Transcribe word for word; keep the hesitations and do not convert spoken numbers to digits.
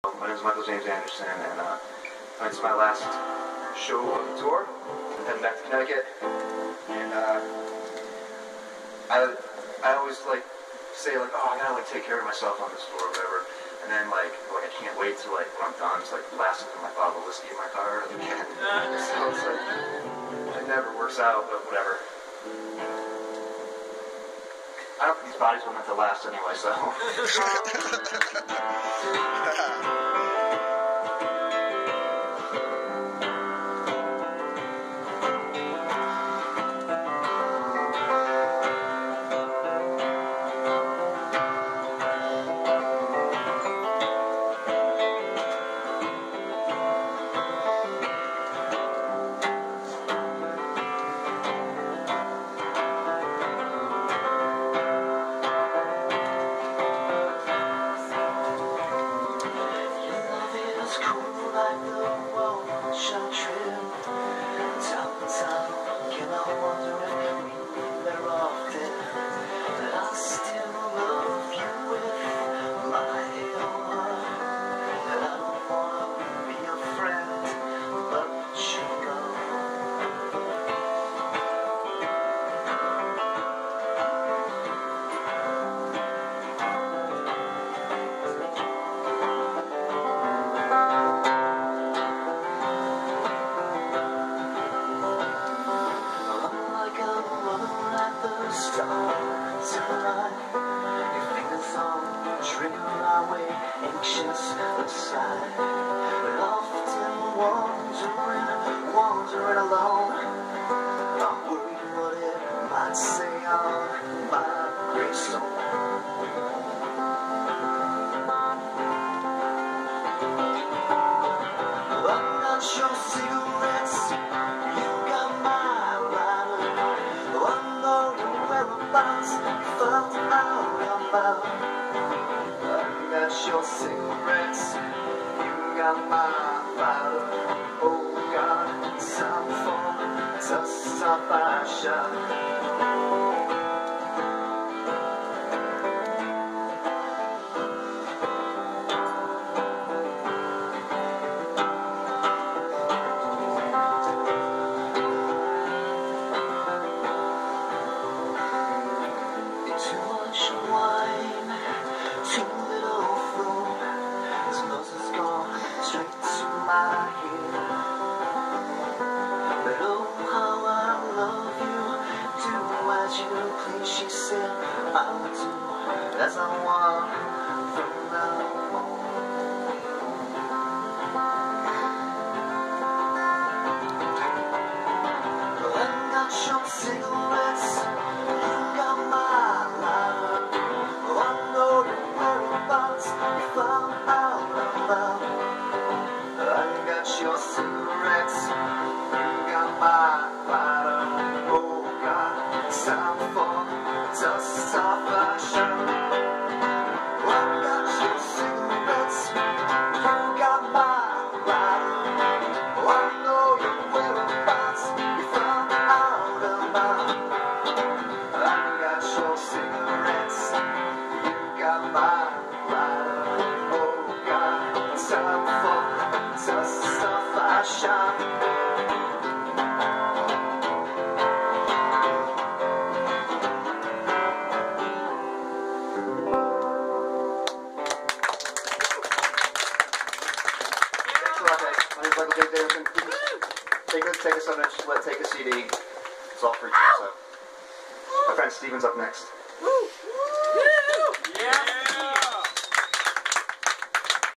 My name is Michael James Anderson, and uh, it's my last show on the tour. I'm heading back to Connecticut, and uh, I I always like say like, oh, I gotta like take care of myself on this tour or whatever, and then like like I can't wait till like when I'm done, it's like blasting through my bottle of whiskey in my car again. So it's like it never works out, but whatever. I don't think these bodies were meant to last anyway, so. Anxious aside, but often wandering, wandering alone. I'm worried what it might say on my gravestone. I'm not your cigarettes, you got my lighter. Wondering whereabouts you found out about. Your cigarettes, you got my lighter. Oh God, time for to stop by shot. Too much wine, too straight to my head. But oh, how I love you. Do as you please, she said. I will do as I want from now on. I got your cigarettes, you got my lighter. I know your whereabouts, you found out about. I got your cigarettes, you got my lighter. Oh God, time for to stop my show. I got your cigarettes, you got my lighter. I know your whereabouts, you found out about. I got your cigarettes, you got my lighter. Oh God, time for just stuff I shot. Thanks a lot, guys. My name's Michael James Anderson. Take a, take a Sunday, let take a C D. It's all free, so. My friend Steven's up next.